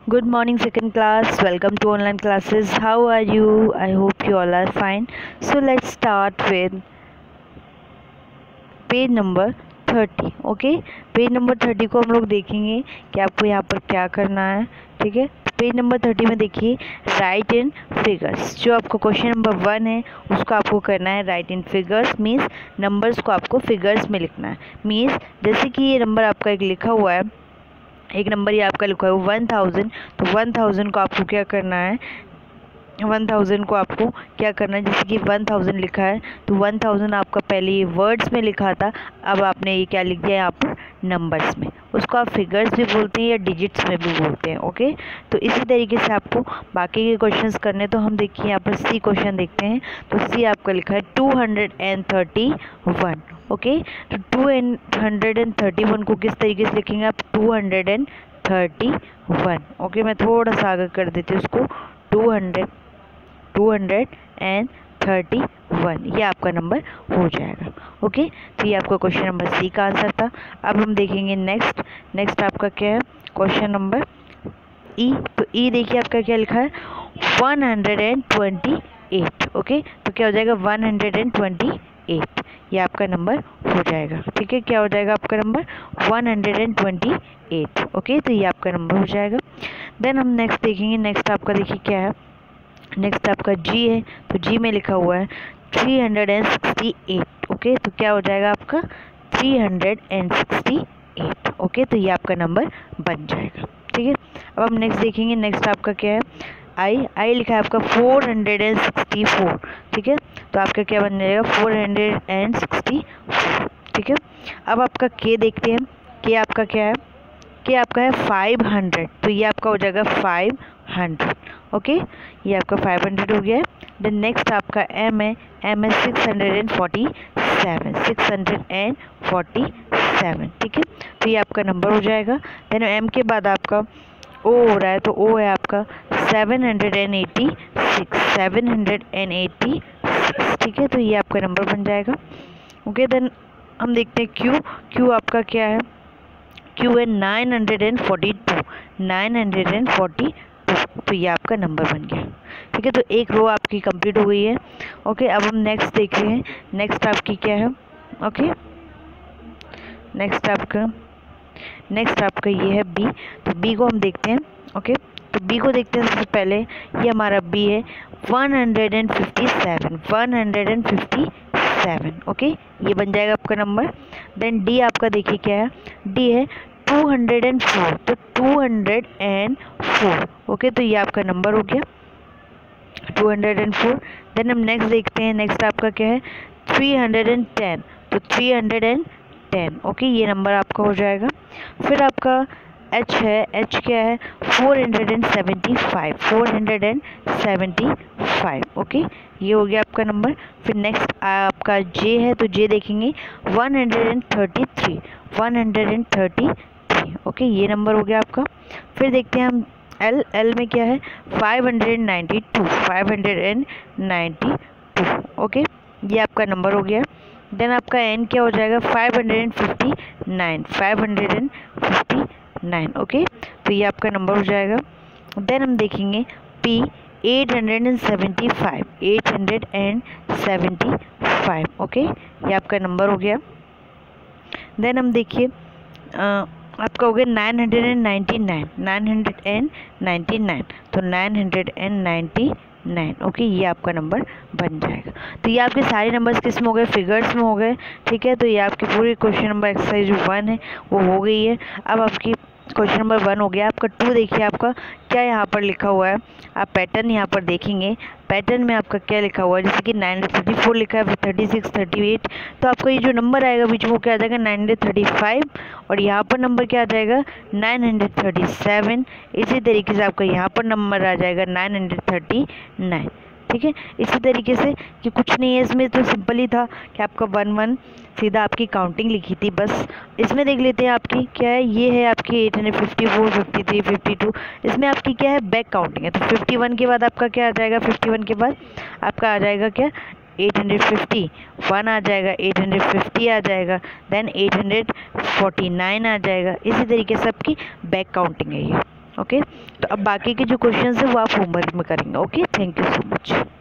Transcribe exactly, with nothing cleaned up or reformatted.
Good morning, second class. Welcome to online classes. How are you? I hope you all are fine. So let's start with page number thirty. Okay, page number thirty को हम लोग देखेंगे कि आपको यहाँ पर क्या करना है. ठीक है, पेज नंबर थर्टी में देखिए राइट इन फिगर्स. जो आपका क्वेश्चन नंबर वन है उसको आपको करना है write in figures. Means numbers को आपको फिगर्स में लिखना है. मीन्स जैसे कि ये नंबर आपका एक लिखा हुआ है, एक नंबर ये आपका लिखा है वन थाउजेंड. तो वन थाउजेंड को आपको क्या करना है, वन थाउजेंड को आपको क्या करना है, जैसे कि वन थाउजेंड लिखा है तो वन थाउजेंड आपका पहले ये वर्ड्स में लिखा था, अब आपने ये क्या लिख दिया यहाँ पर नंबर्स में. उसको आप फिगर्स भी बोलते हैं या डिजिट्स में भी बोलते हैं. ओके, तो इसी तरीके से आपको बाकी के क्वेश्चंस करने. तो हम देखिए यहाँ पर सी क्वेश्चन देखते हैं. तो सी आपका लिखा है two hundred and thirty one. Okay, तो two hundred and thirty one को किस तरीके से लिखेंगे आप, two hundred and thirty one. Okay, मैं थोड़ा सा आगे कर देती हूँ उसको, two hundred two hundred and thirty one, ये आपका नंबर हो जाएगा. ओके, तो ये आपका क्वेश्चन नंबर सी का आंसर था. अब हम देखेंगे नेक्स्ट. नेक्स्ट आपका क्या है, क्वेश्चन नंबर ई. तो ई देखिए आपका क्या लिखा है, one hundred and twenty eight. Okay, तो क्या हो जाएगा, one hundred and twenty eight, ये आपका नंबर हो जाएगा. ठीक है, क्या हो जाएगा आपका number, one hundred and twenty eight. Okay, तो ये आपका नंबर हो जाएगा. देन हम नेक्स्ट देखेंगे. नेक्स्ट आपका देखिए क्या है, नेक्स्ट आपका जी है. तो जी में लिखा हुआ है three hundred and sixty eight. Okay, तो क्या हो जाएगा आपका three hundred and sixty eight. Okay, तो ये आपका नंबर बन जाएगा. ठीक है, अब हम नेक्स्ट देखेंगे. नेक्स्ट आपका क्या है, आई. आई लिखा है आपका four hundred and sixty four. ठीक है, तो आपका क्या बन जाएगा, four hundred and sixty four. ठीक है, अब आपका के देखते हैं. के आपका क्या है, के आपका है फाइव हंड्रेड. तो ये आपका हो जाएगा फाइव हंड्रेड. ओके, ये आपका फाइव हंड्रेड हो गया है. देन नेक्स्ट आपका एम है. एम है six hundred and forty seven. Six hundred and forty seven. ठीक है, तो ये आपका नंबर हो जाएगा. देन एम के बाद आपका ओ हो रहा है. तो ओ है आपका seven hundred and eighty six. Seven hundred and eighty six. ठीक है, तो ये आपका नंबर बन जाएगा. ओके, देन हम देखते हैं क्यू. क्यू आपका क्या है, क्यू है nine hundred and forty two. Nine hundred and forty two, तो ये आपका नंबर बन गया. ठीक है, तो एक रो आपकी कंप्लीट हो गई है. ओके, अब हम नेक्स्ट देख रहे हैं. नेक्स्ट आपकी क्या है, ओके, नेक्स्ट आपका नेक्स्ट आपका ये है बी. तो बी को हम देखते हैं. ओके, तो बी को देखते हैं. सबसे पहले ये हमारा बी है one hundred and fifty seven. One hundred and fifty seven. Okay, ये बन जाएगा आपका नंबर. देन डी आपका देखिए क्या है, डी है टू हंड्रेड एंड फोर. तो two hundred and four. Okay, तो ये आपका नंबर हो गया two hundred and four. Then हम नेक्स्ट देखते हैं. नेक्स्ट आपका क्या है, थ्री हंड्रेड एंड टेन. तो three hundred and ten. Okay, ये नंबर आपका हो जाएगा. फिर आपका एच है. एच क्या है, four hundred and seventy five. Four hundred and seventy five. Okay, ये हो गया आपका नंबर. फिर नेक्स्ट आपका जे है. तो जे देखेंगे one hundred and thirty three. One hundred and thirty three. Okay, ये नंबर हो गया आपका. फिर देखते हैं हम एल. एल में क्या है, five hundred and ninety two. Five hundred and ninety two. Okay, ये आपका नंबर हो गया. देन आपका एन क्या हो जाएगा, five hundred and fifty nine. Five hundred and fifty nine. Okay, तो ये आपका नंबर हो जाएगा. देन हम देखेंगे P, eight hundred and seventy five. Eight hundred and seventy five. Okay, ये आपका नंबर हो गया. देन हम देखिए आपका हो गया nine hundred and ninety nine. Nine hundred and ninety nine. तो nine hundred and ninety nine. Okay, ये आपका नंबर बन जाएगा. तो ये आपके सारे नंबर्स किस में हो गए, फिगर्स में हो गए. ठीक है, तो ये आपकी पूरी क्वेश्चन नंबर एक्सरसाइज जो वन है वो हो गई है. अब आपकी क्वेश्चन नंबर वन हो गया. आपका टू देखिए आपका क्या यहाँ पर लिखा हुआ है. आप पैटर्न यहाँ पर देखेंगे. पैटर्न में आपका क्या लिखा हुआ है, जैसे कि नाइन हंड्रेड थर्टी फोर लिखा है, फिर थर्टी सिक्स, थर्टी एट. तो आपका ये जो नंबर आएगा बीच में वो क्या आ जाएगा, नाइन हंड्रेड थर्टी फाइव. और यहाँ पर नंबर क्या आ जाएगा, नाइन हंड्रेड थर्टी सेवन. इसी तरीके से आपका यहाँ पर नंबर आ जाएगा नाइन हंड्रेड थर्टी नाइन. ठीक है, इसी तरीके से कि कुछ नहीं है इसमें, तो सिंपल ही था कि आपका वन वन सीधा आपकी काउंटिंग लिखी थी बस. इसमें देख लेते हैं आपकी क्या है, ये है आपकी eight hundred fifty four, fifty three, fifty two. इसमें आपकी क्या है, बैक काउंटिंग है. तो फिफ्टी वन के बाद आपका क्या आ जाएगा, फिफ्टी वन के बाद आपका आ जाएगा क्या, एट हंड्रेड फिफ्टी. वन आ जाएगा, एट हंड्रेड फिफ्टी आ जाएगा, then eight hundred forty nine आ जाएगा. इसी तरीके से आपकी बैक काउंटिंग है ये. ओके, तो अब बाकी के जो क्वेश्चन है वो आप होमवर्क में करेंगे। Okay, thank you so much.